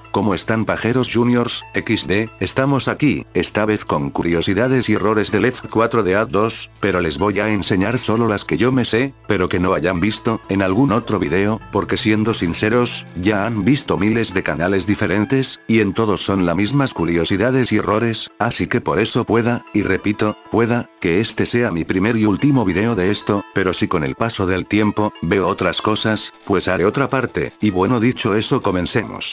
¿Cómo están pajeros juniors? XD, estamos aquí, esta vez con curiosidades y errores del F4DA2, pero les voy a enseñar solo las que yo me sé, pero que no hayan visto en algún otro video, porque siendo sinceros, ya han visto miles de canales diferentes, y en todos son las mismas curiosidades y errores, así que por eso pueda, y repito, pueda, que este sea mi primer y último video de esto, pero si con el paso del tiempo, veo otras cosas, pues haré otra parte, y bueno dicho eso comencemos.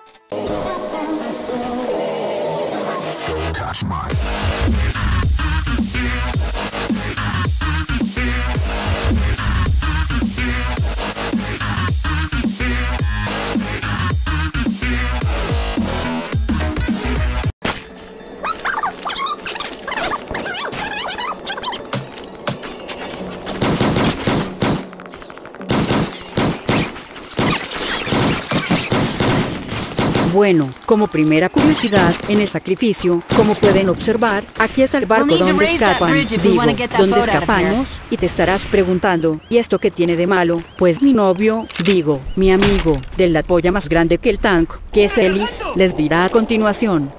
Bueno, como primera curiosidad, en el sacrificio, como pueden observar, aquí está el barco donde escapan, donde escapamos, y te estarás preguntando, ¿y esto qué tiene de malo? Pues mi novio, mi amigo, de la polla más grande que el tank, que es Ellis, les dirá a continuación.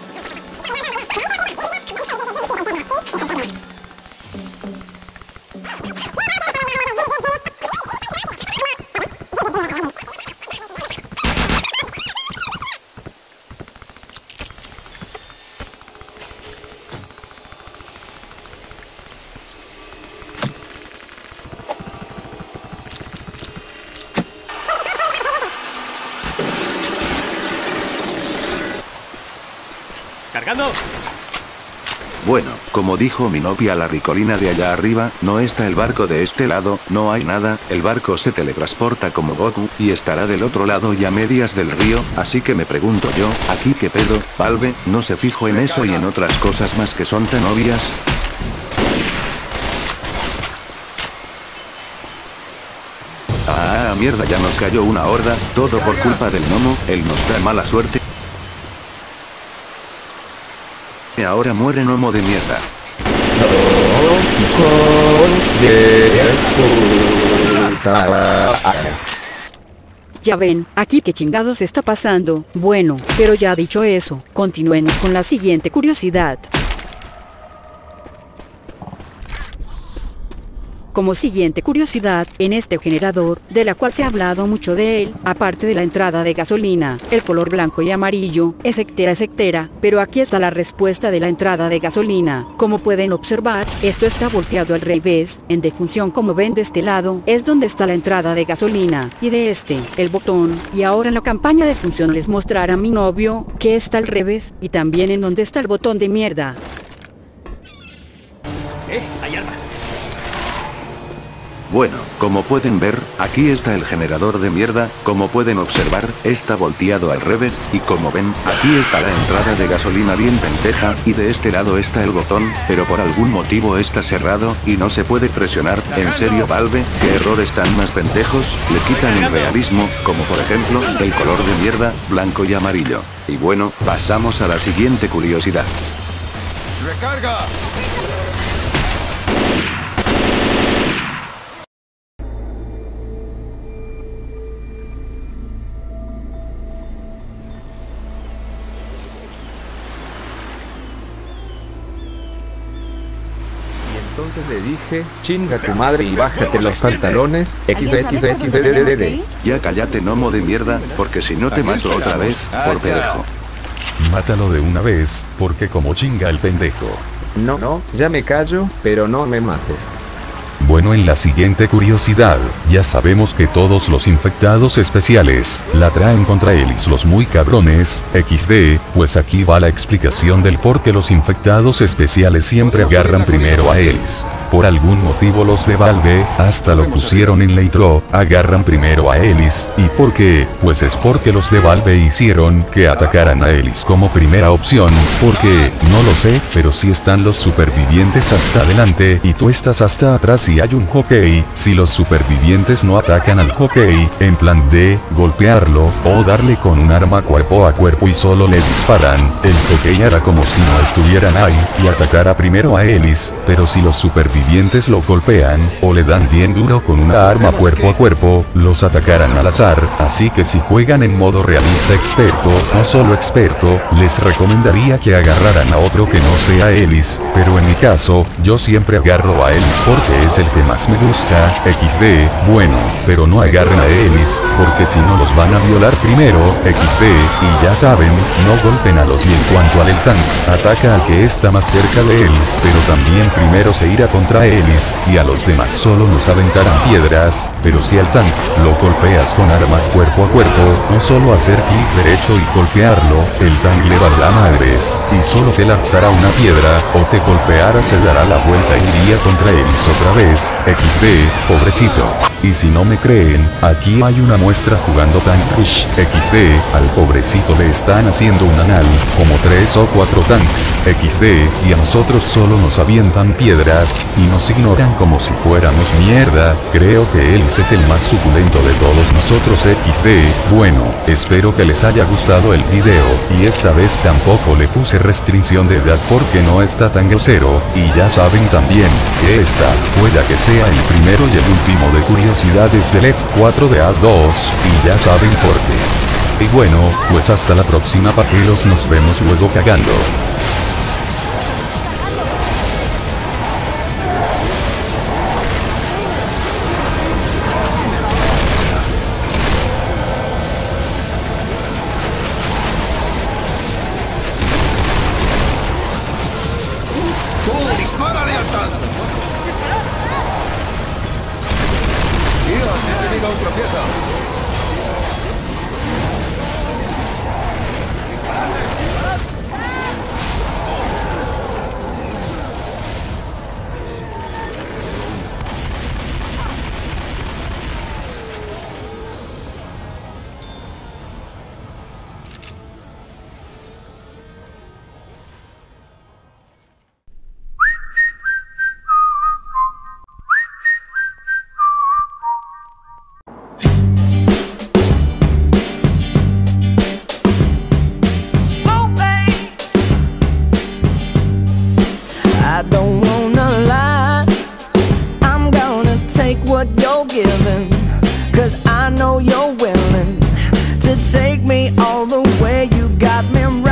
¡Cargando! Bueno, como dijo mi novia la ricolina de allá arriba, no está el barco de este lado, no hay nada, el barco se teletransporta como Goku, y estará del otro lado y a medias del río, así que me pregunto yo, ¿aquí qué pedo? Valve, no se fijo en eso y en otras cosas más que son tan obvias. Ah, mierda, ya nos cayó una horda, todo por culpa del gnomo, él nos da mala suerte. Ahora muere gnomo de mierda. Ya ven, aquí qué chingados está pasando. Bueno, pero ya dicho eso, continuemos con la siguiente curiosidad. Como siguiente curiosidad, en este generador, de la cual se ha hablado mucho de él, aparte de la entrada de gasolina, el color blanco y amarillo, etcétera, pero aquí está la respuesta de la entrada de gasolina. Como pueden observar, esto está volteado al revés, en defunción como ven de este lado, es donde está la entrada de gasolina, y de este, el botón, y ahora en la campaña de función les mostrará a mi novio, que está al revés, y también en donde está el botón de mierda. Hay armas. Bueno, como pueden ver, aquí está el generador de mierda, como pueden observar, está volteado al revés, y como ven, aquí está la entrada de gasolina bien pendeja, y de este lado está el botón, pero por algún motivo está cerrado, y no se puede presionar. En serio Valve, ¿qué errores tan más pendejos? Le quitan el realismo, como por ejemplo, el color de mierda, blanco y amarillo. Y bueno, pasamos a la siguiente curiosidad. ¡Recarga! Entonces le dije, chinga tu madre y bájate los pantalones, XD. Ya cállate gnomo de mierda, porque si no te mato otra vez, por pendejo. Mátalo de una vez, porque como chinga el pendejo. No, ya me callo, pero no me mates. Bueno, en la siguiente curiosidad, ya sabemos que todos los infectados especiales la traen contra Ellis los muy cabrones, XD, pues aquí va la explicación del por qué los infectados especiales siempre agarran primero a Ellis. Por algún motivo los de Valve, hasta lo pusieron en la intro, agarran primero a Ellis, ¿y por qué? Pues es porque los de Valve hicieron que atacaran a Ellis como primera opción, porque, no lo sé, pero si están los supervivientes hasta adelante y tú estás hasta atrás y hay un hockey, si los supervivientes no atacan al hockey, en plan de golpearlo, o darle con un arma cuerpo a cuerpo y solo le disparan, el hockey hará como si no estuvieran ahí, y atacará primero a Ellis, pero si los supervivientes sobrevivientes lo golpean, o le dan bien duro con una arma cuerpo a cuerpo, los atacarán al azar, así que si juegan en modo realista experto, no solo experto, les recomendaría que agarraran a otro que no sea Ellis, pero en mi caso, yo siempre agarro a Ellis porque es el que más me gusta, XD, bueno, pero no agarren a Ellis, porque si no los van a violar primero, XD, y ya saben, no golpen a los y en cuanto al el tank, ataca al que está más cerca de él, pero también primero se irá contra Ellis, y a los demás solo nos aventarán piedras, pero si al tank lo golpeas con armas cuerpo a cuerpo, no solo hacer clic derecho y golpearlo, el tank le dará madres, y solo te lanzará una piedra, o te golpeará, se dará la vuelta y iría contra Ellis otra vez, XD, pobrecito. Y si no me creen, aquí hay una muestra jugando tank push, XD, al pobrecito le están haciendo un anal, como 3 o 4 tanks, XD, y a nosotros solo nos avientan piedras, y nos ignoran como si fuéramos mierda. Creo que Ellis es el más suculento de todos nosotros, XD, bueno, espero que les haya gustado el video, y esta vez tampoco le puse restricción de edad porque no está tan grosero, y ya saben también, que esta, pueda que sea el primero y el último de curiosidades del F4DA2, y ya saben por qué. Y bueno, pues hasta la próxima papelos, nos vemos luego cagando. ¡Tú, dispárale al tanque! ¡Tío, se ha tenido otra pieza! I don't wanna lie, I'm gonna take what you're giving, 'cause I know you're willing to take me all the way. You got me